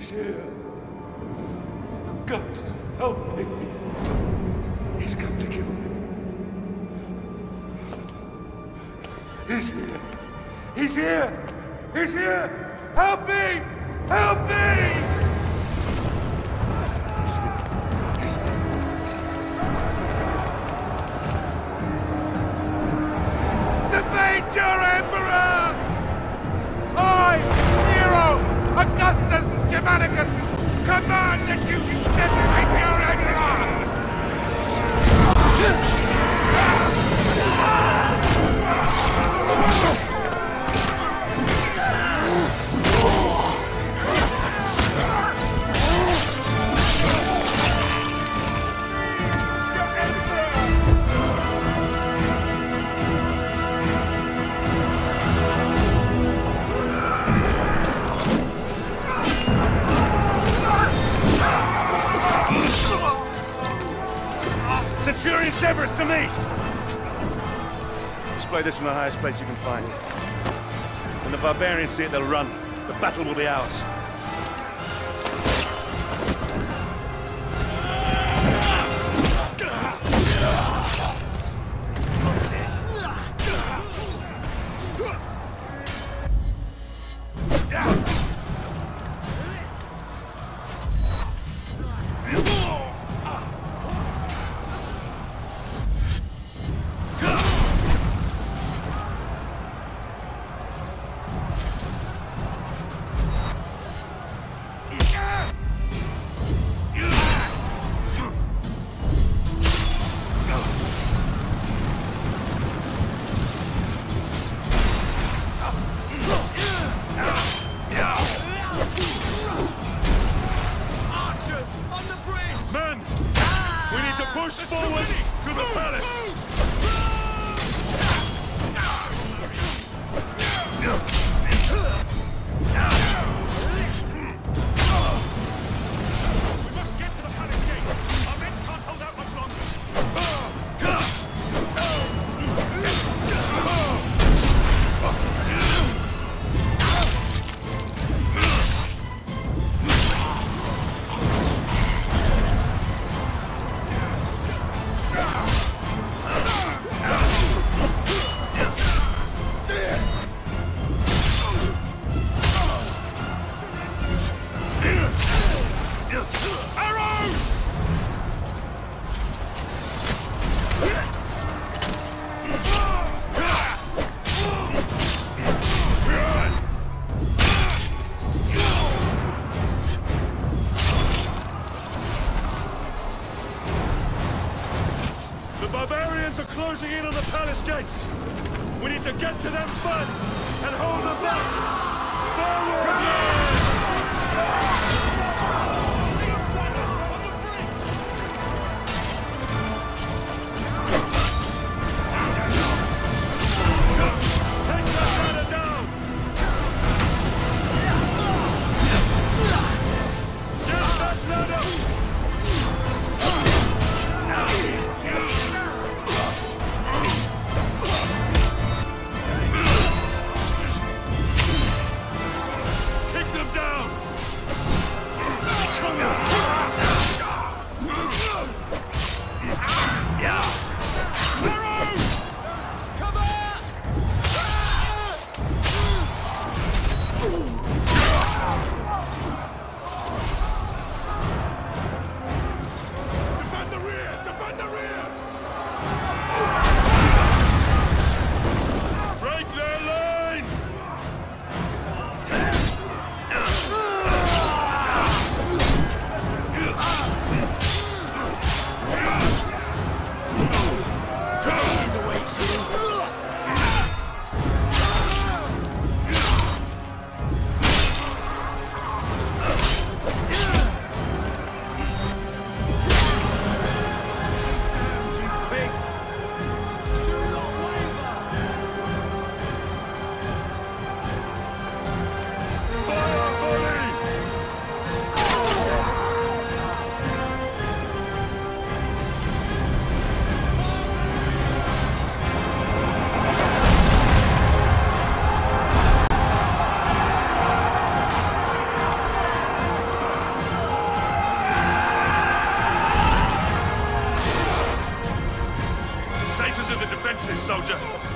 He's here. God, help me. He's come to kill me. He's here. He's here. He's here. Help me. Help me. He's here. Defeat your Emperor! I, Nero, Augustus Germanicus, command that you defeat your Emperor! Centurion Severus, to me! Display this from the highest place you can find. When the barbarians see it, they'll run. The battle will be ours. Closing in on the palace gates. We need to get to them first and hold them back. Forward!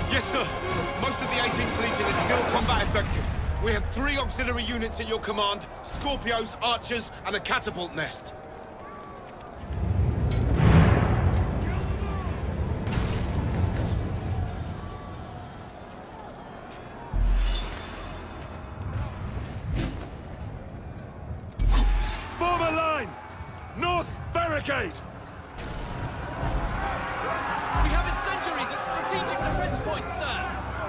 Yes, sir. Most of the 18th Legion is still combat effective. We have 3 auxiliary units at your command, Scorpios, Archers, and a catapult nest. Form a line! North barricade! We have incendiaries at strategic defense points, sir!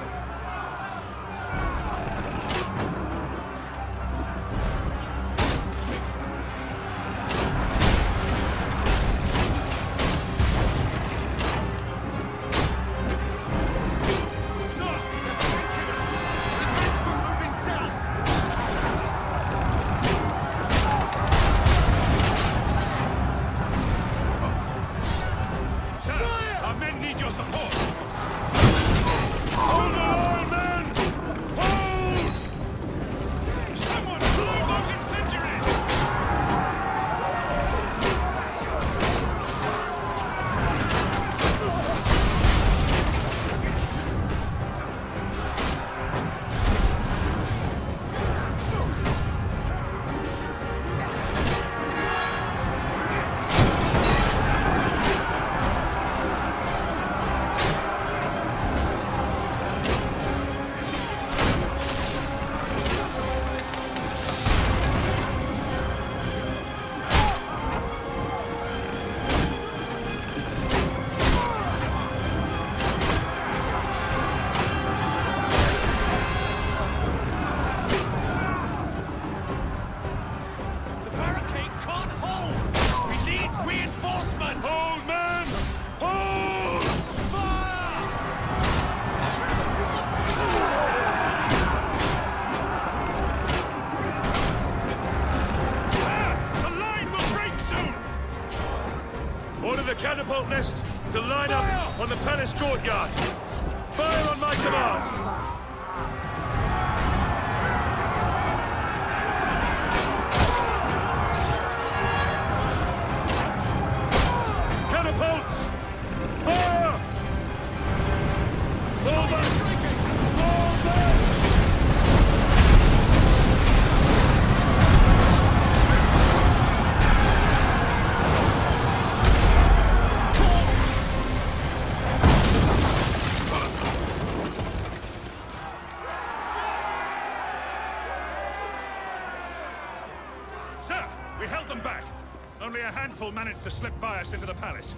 Catapult nest to line up on the palace courtyard. Fire on my command. Catapults! Fire! Fall back! Fall back! Sir, we held them back. Only a handful managed to slip by us into the palace.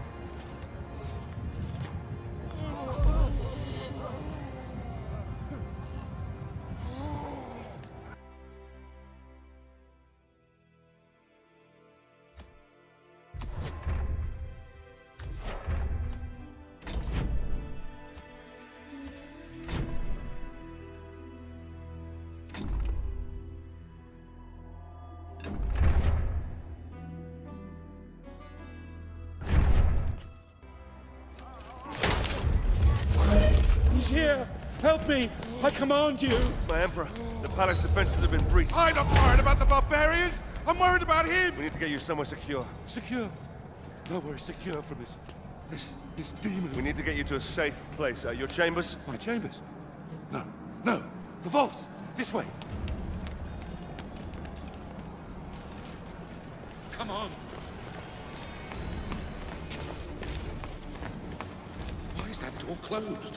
He's here! Help me! I command you! My Emperor, the palace defenses have been breached. I'm not worried about the barbarians! I'm worried about him! We need to get you somewhere secure. Secure? Nowhere secure from this demon. We need to get you to a safe place. Your chambers? My chambers? No, no! The vaults! This way! Come on! Why is that door closed?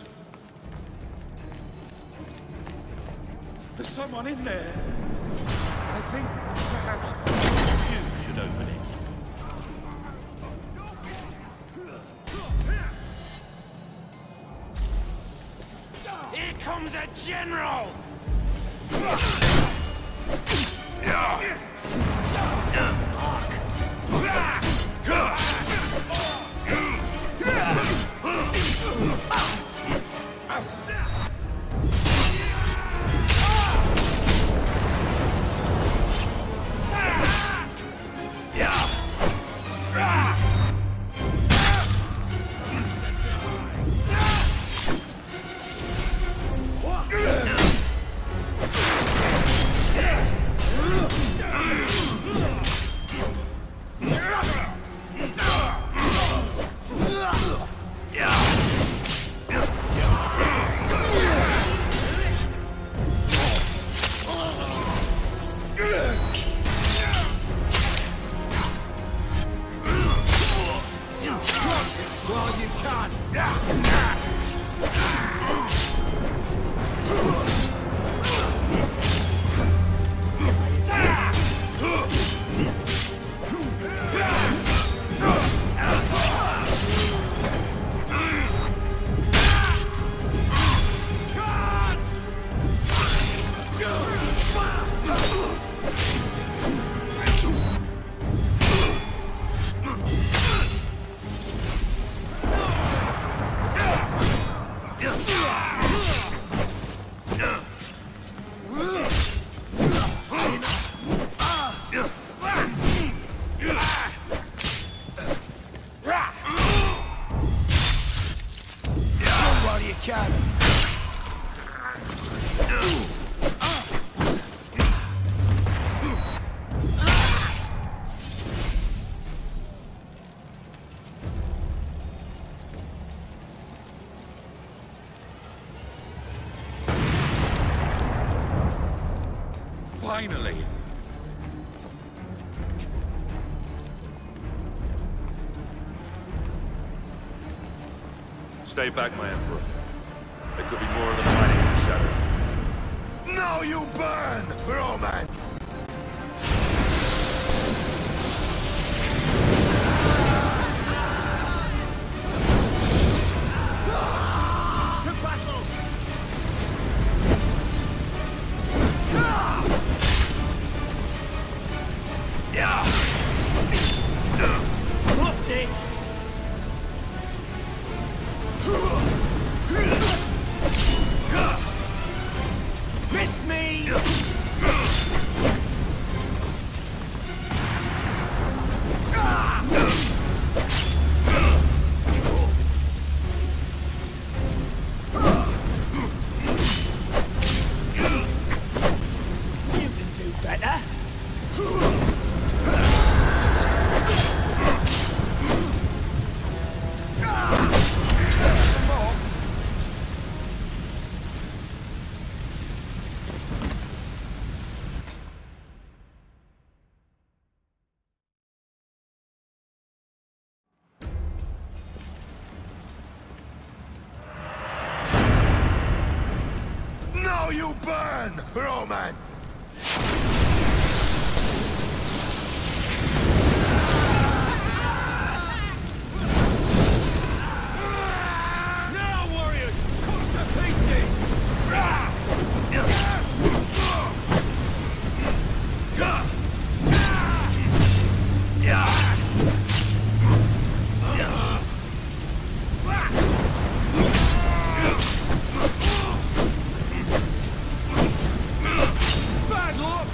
There's someone in there. I think perhaps you should open it. Here comes a general! gun. Finally! Stay back, my Emperor. There could be more of them hiding in the shadows. Now you burn, Roman! To battle! Bluffed it! Missed me! You can do better. Now you burn, Roman! Now, warriors! Cut to pieces! Bad luck!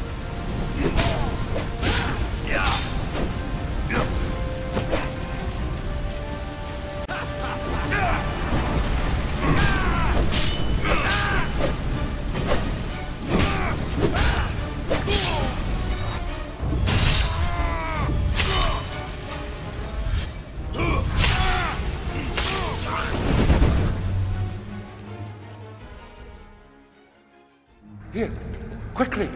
Here, quickly!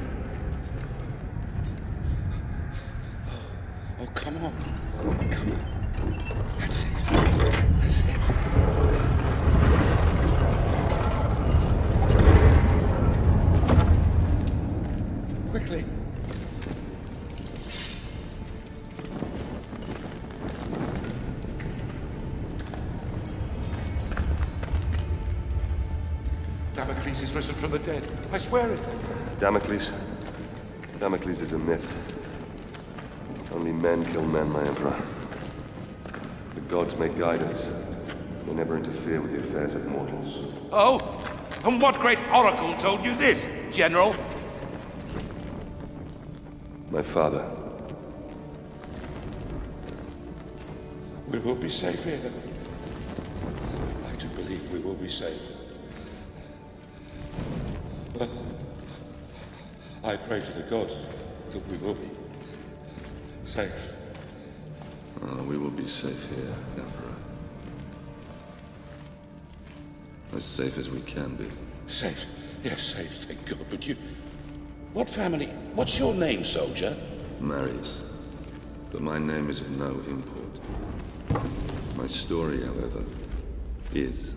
Oh, come on. Come on. That's it. That's it. Quickly. Damocles is risen from the dead. I swear it. Damocles? Damocles is a myth. Only men kill men, my Emperor. The gods may guide us. They never interfere with the affairs of mortals. Oh? And what great oracle told you this, General? My father. We will be safe here. I do believe we will be safe. Well, I pray to the gods that we will be safe. We will be safe here, Emperor. As safe as we can be. Safe? Yes, safe, thank God. But you... What family? What's your name, soldier? Marius. But my name is of no import. My story, however, is.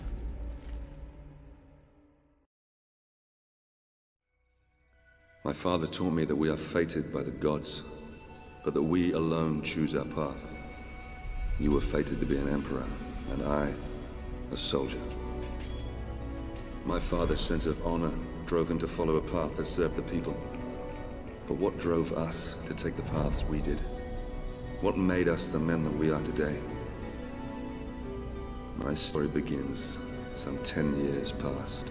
My father taught me that we are fated by the gods, but that we alone choose our path. You were fated to be an emperor, and I, a soldier. My father's sense of honor drove him to follow a path that served the people. But what drove us to take the paths we did? What made us the men that we are today? My story begins some 10 years past.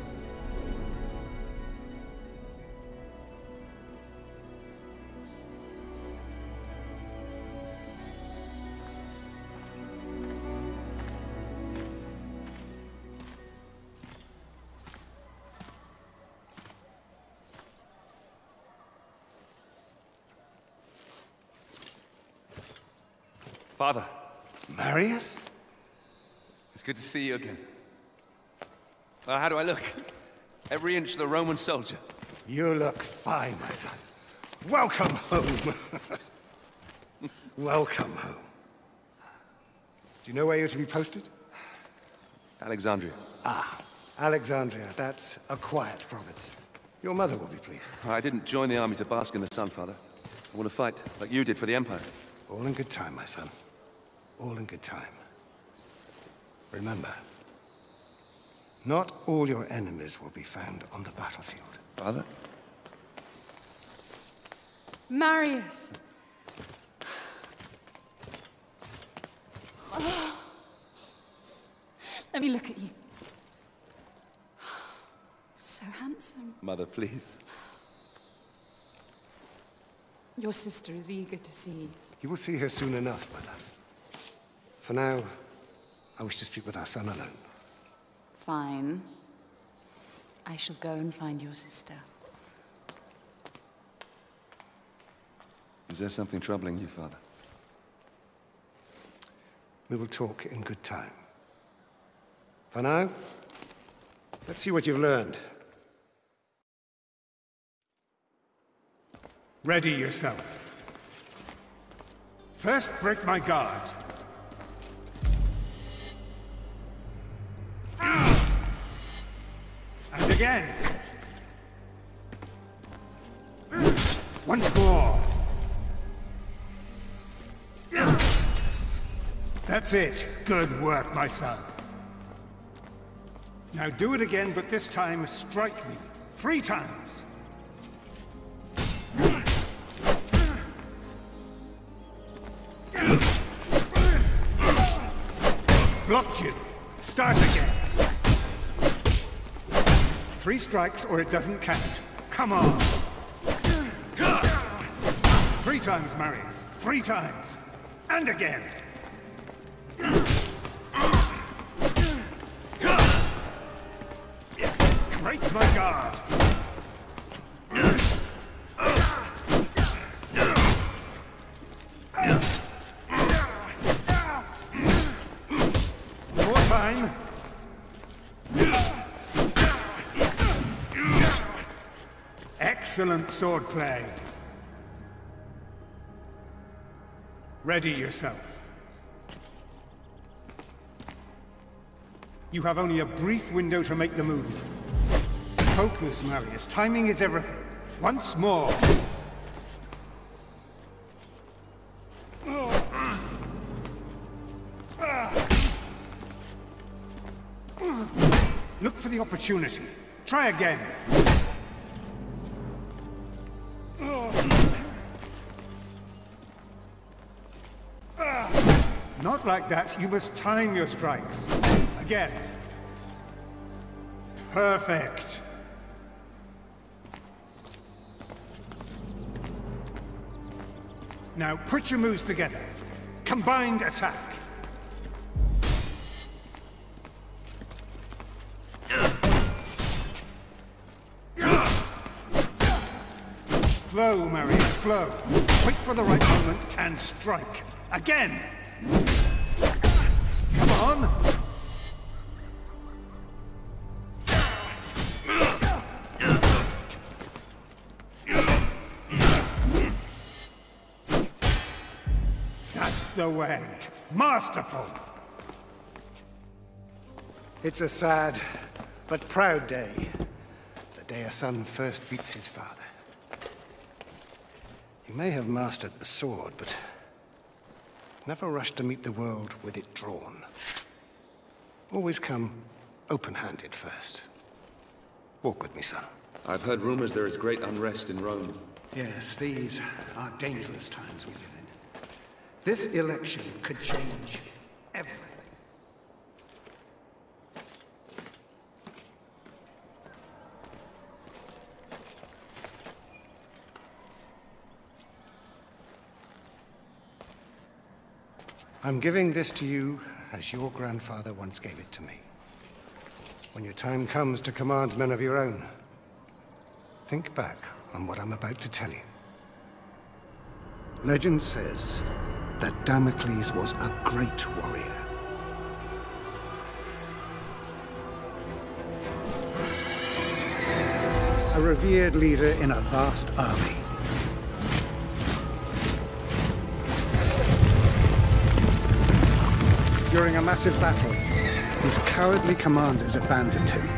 Father, Marius? it's good to see you again. How do I look? Every inch the Roman soldier. You look fine, my son. Welcome home. Welcome home. Do you know where you're to be posted? Alexandria. Ah, Alexandria. That's a quiet province. Your mother will be pleased. I didn't join the army to bask in the sun, Father. I want to fight, like you did for the Empire. All in good time, my son. All in good time. Remember, not all your enemies will be found on the battlefield. Father? Marius! Oh. Let me look at you. So handsome. Mother, please. Your sister is eager to see you. You will see her soon enough, my love. For now, I wish to speak with our son alone. Fine. I shall go and find your sister. Is there something troubling you, Father? We will talk in good time. For now, let's see what you've learned. Ready yourself. First, break my guard. And again. Once more. That's it. Good work, my son. Now do it again, but this time strike me. 3 times. Blocked you. Start again. 3 strikes or it doesn't count. Come on. 3 times, Marius. 3 times. And again. Break my guard. More time. Excellent swordplay. Ready yourself. You have only a brief window to make the move. Focus, Marius. Timing is everything. Once more. Look for the opportunity. Try again. Not like that. You must time your strikes. Again. Perfect. Now put your moves together. Combined attack. Flow, Marius, flow. Wait for the right moment and strike. Again! Come on! That's the way. Masterful! It's a sad but proud day. The day a son first meets his father. You may have mastered the sword, but never rush to meet the world with it drawn. Always come open-handed first. Walk with me, son. I've heard rumors there is great unrest in Rome. Yes, these are dangerous times we live in. This election could change everything. I'm giving this to you as your grandfather once gave it to me. When your time comes to command men of your own, think back on what I'm about to tell you. Legend says that Damocles was a great warrior. A revered leader in a vast army. During a massive battle, his cowardly commanders abandoned him.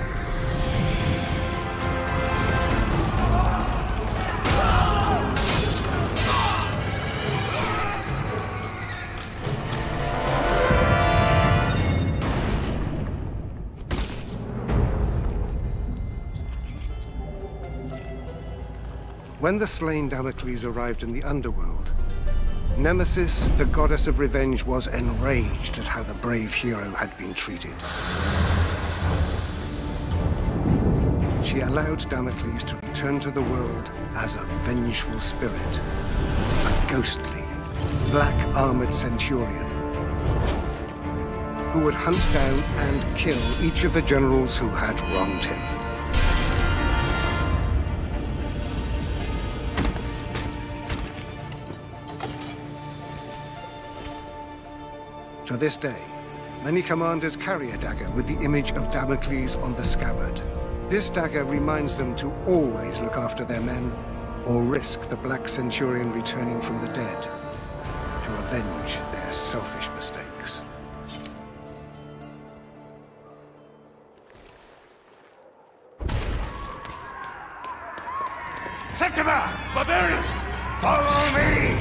When the slain Damocles arrived in the underworld, Nemesis, the goddess of revenge, was enraged at how the brave hero had been treated. She allowed Damocles to return to the world as a vengeful spirit, a ghostly, black-armored centurion who would hunt down and kill each of the generals who had wronged him. To this day, many commanders carry a dagger with the image of Damocles on the scabbard. This dagger reminds them to always look after their men, or risk the Black Centurion returning from the dead to avenge their selfish mistakes. Septima! Barbarians! Follow me!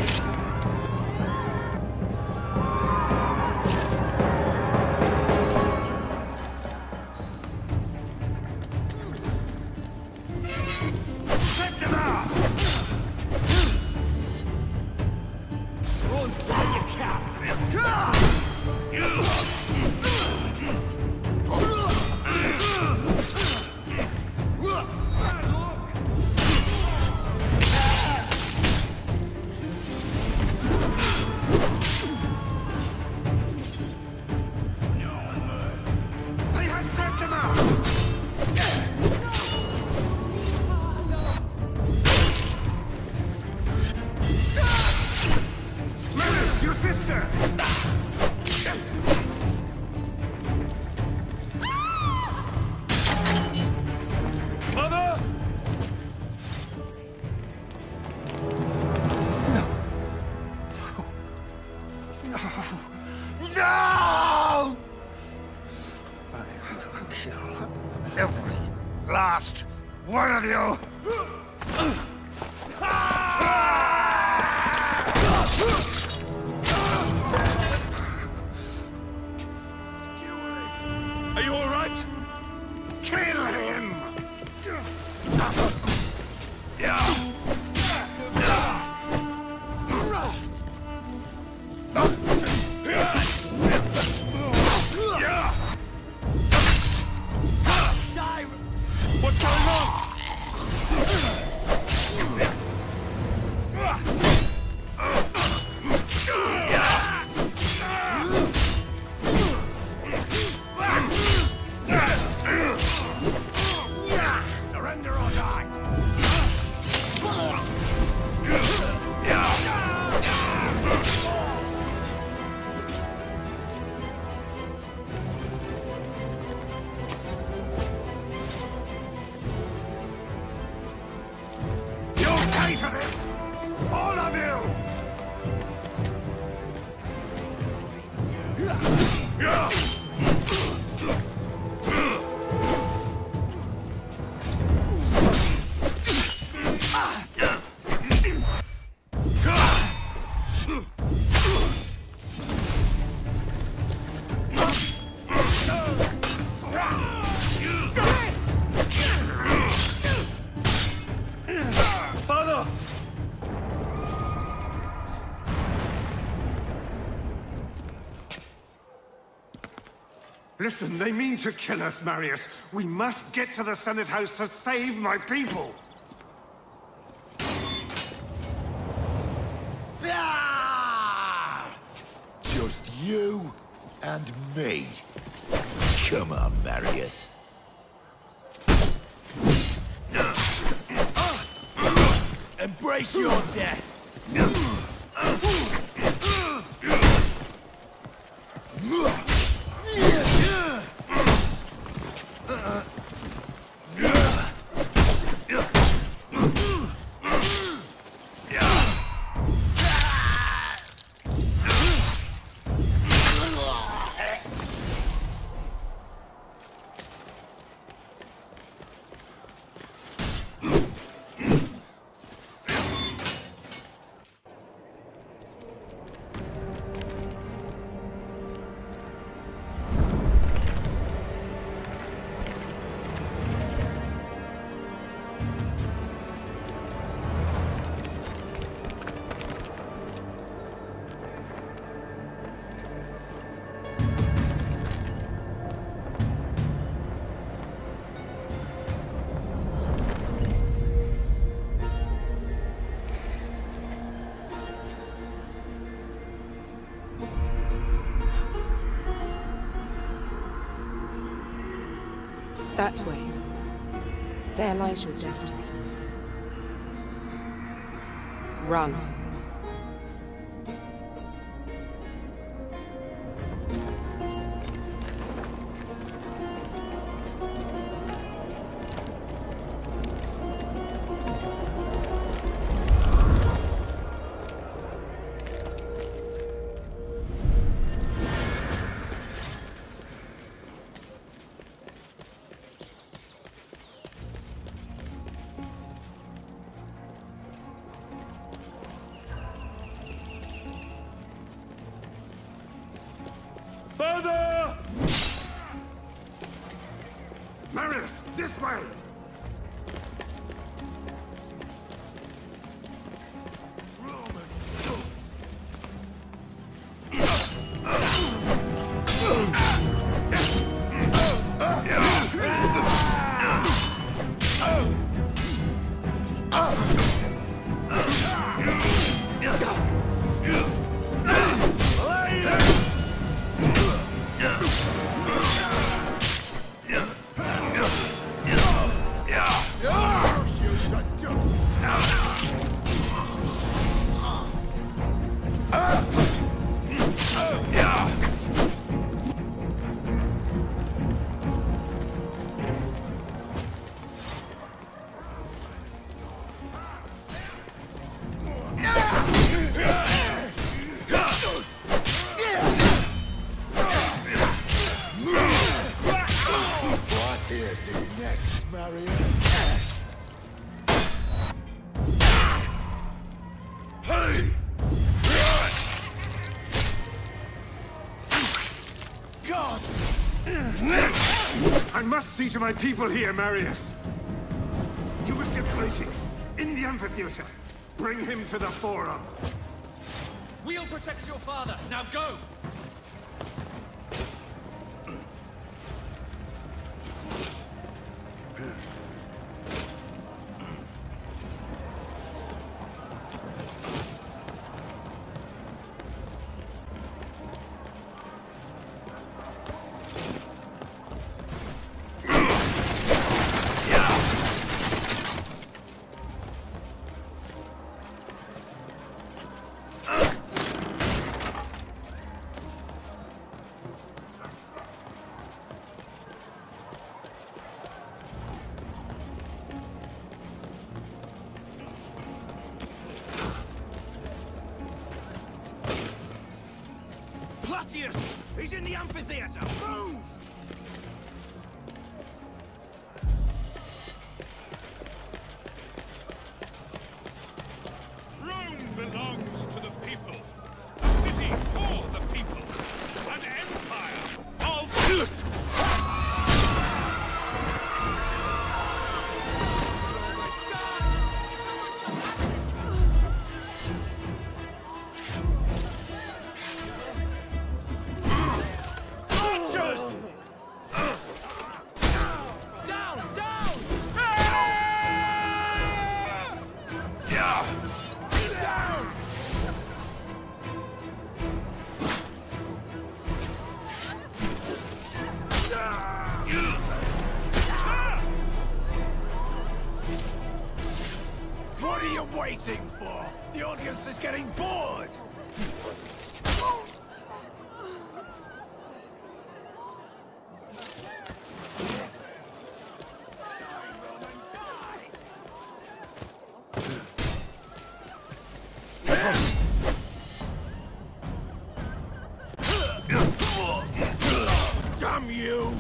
One of you! Are you all right? Kill him! What's going on? Surrender or die! You'll pay for this! All of you! Father! Listen, they mean to kill us, Marius. We must get to the Senate House to save my people. Just you and me. Come on, Marius. Embrace your death. That way. There lies your destiny. Run. Further! Marius, this way! Martius is next, Marius. God! I must see to my people here, Marius. You must get Glacius in the amphitheater. Bring him to the forum. We'll protect your father. Now go! Plautius! He's in the amphitheater! Move! Rome belongs to the people. A city for the people. An empire of... What are you waiting for? The audience is getting bored! Damn you!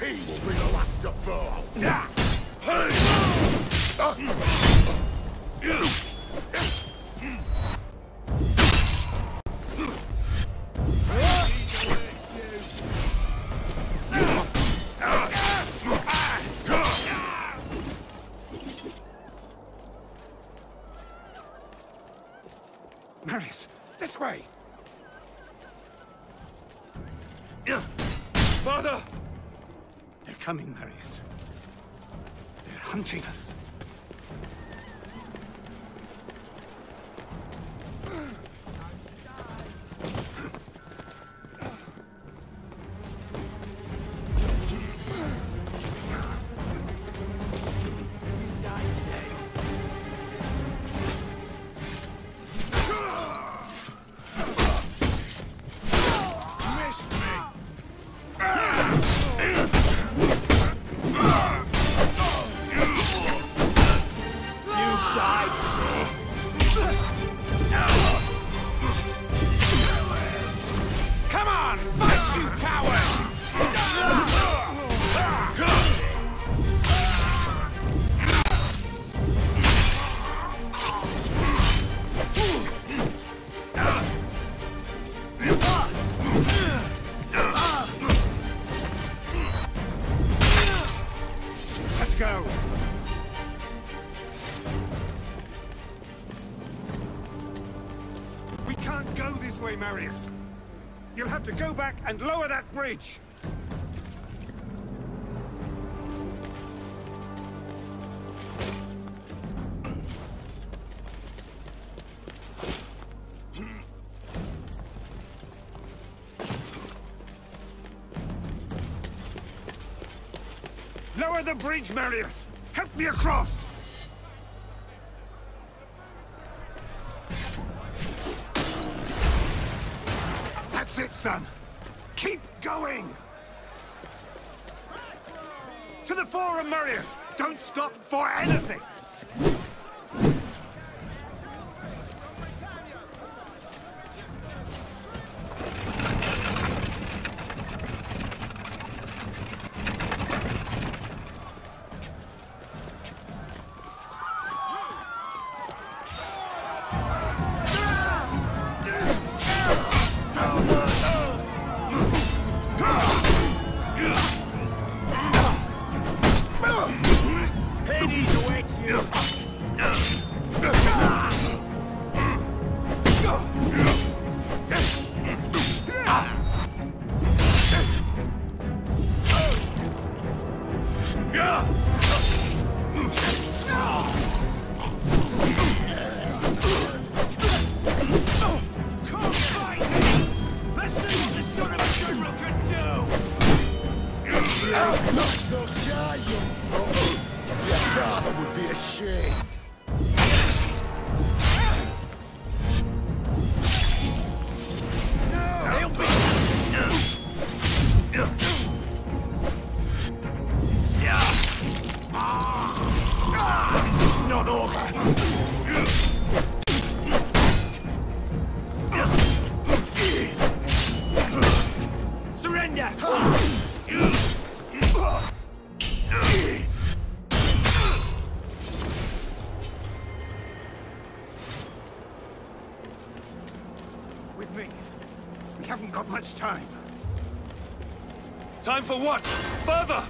He will be the last to fall. Marius, this way! Father! They're coming, Marius. They're hunting us. Go! We can't go this way, Marius. You'll have to go back and lower that bridge. Lower the bridge, Marius! Help me across! That's it, son! Keep going! To the Forum, Marius! Don't stop for anything! Not so shy, young folks. Your father would be ashamed. Not over. Surrender! With me. We haven't got much time. Time for what? Further!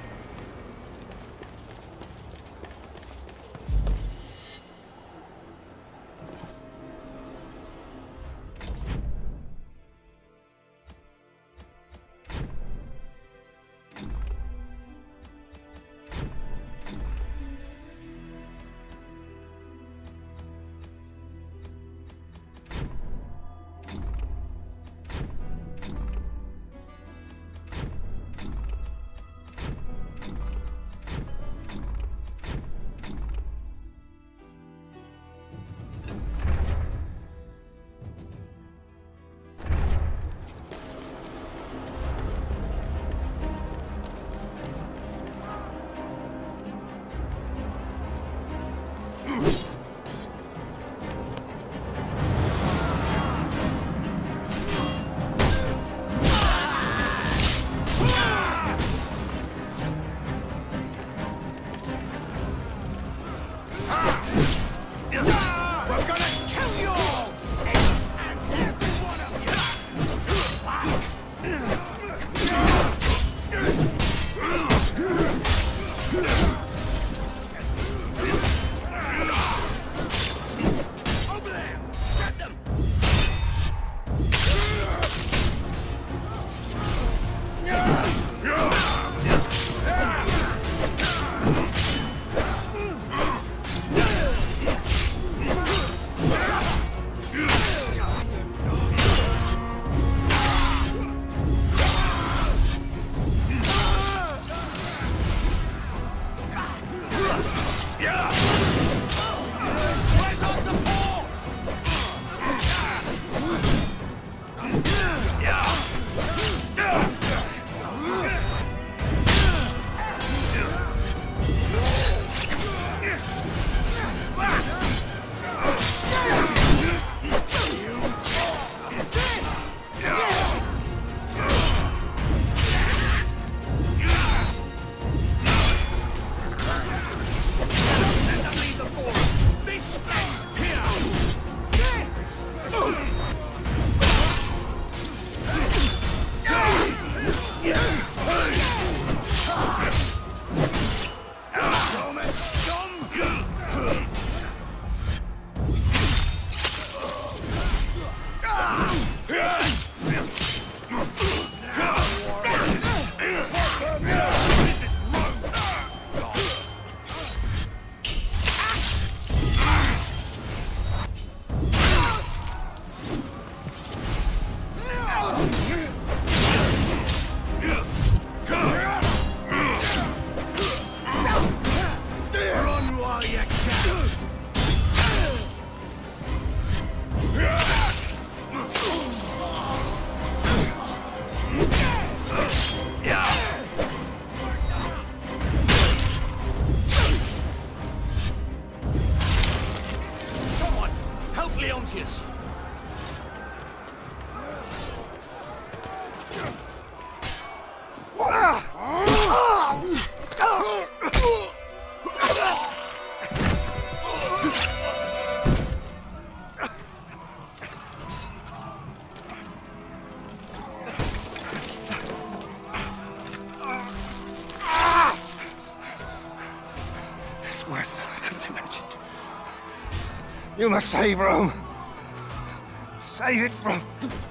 Worse than I could have imagined. You must save Rome. Save it from...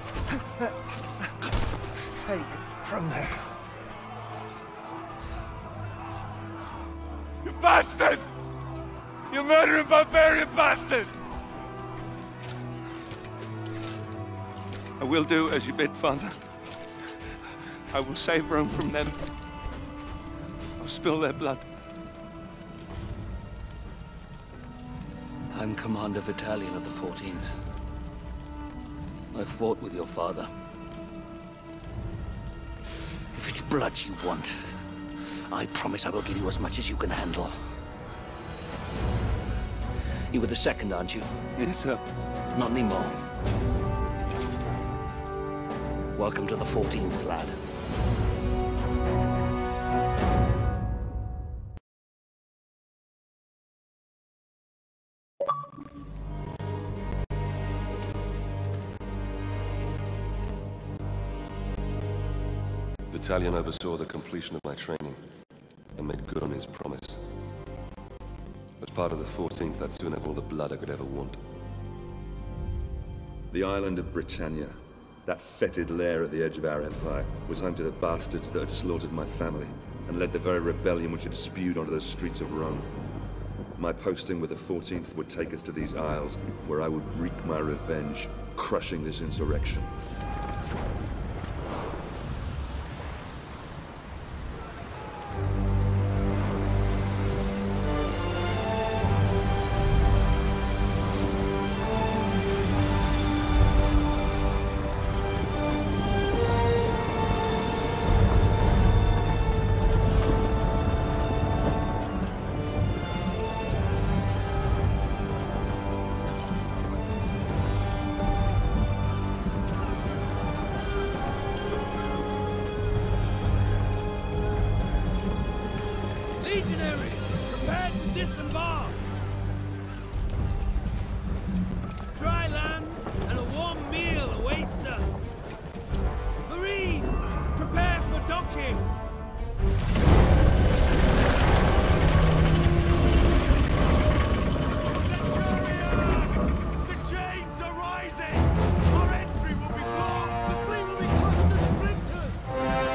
Save it from there. You bastards! You murdering barbarian bastards! I will do as you bid, Father. I will save Rome from them. I'll spill their blood. I'm Commander Vitalian of the 14th. I fought with your father. If it's blood you want, I promise I will give you as much as you can handle. You were the second, aren't you? Yes, sir. Not anymore. Welcome to the 14th, lad. Vitalian oversaw the completion of my training and made good on his promise. As part of the 14th, I'd soon have all the blood I could ever want. The island of Britannia, that fetid lair at the edge of our empire, was home to the bastards that had slaughtered my family and led the very rebellion which had spewed onto the streets of Rome. My posting with the 14th would take us to these isles, where I would wreak my revenge, crushing this insurrection. Legionaries, prepare to disembark! Dry land and a warm meal awaits us. Marines, prepare for docking! Centurion! The chains are rising! Our entry will be blocked! The fleet will be crushed to splinters!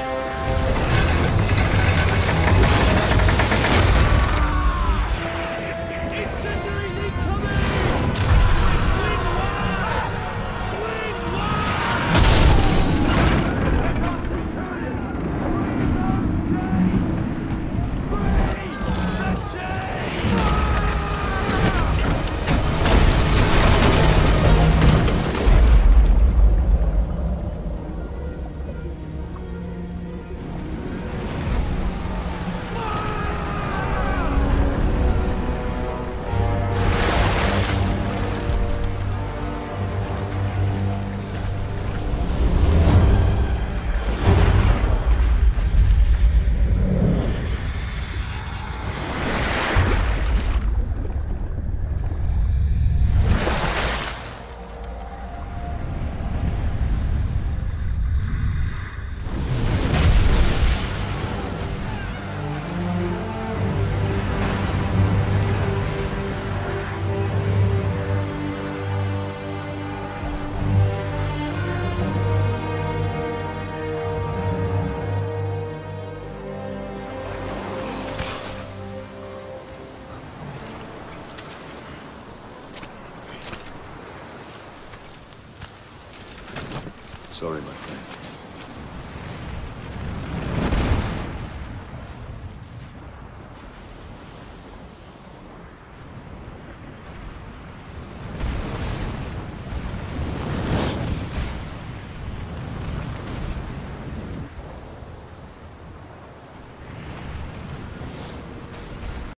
sorry, my friend.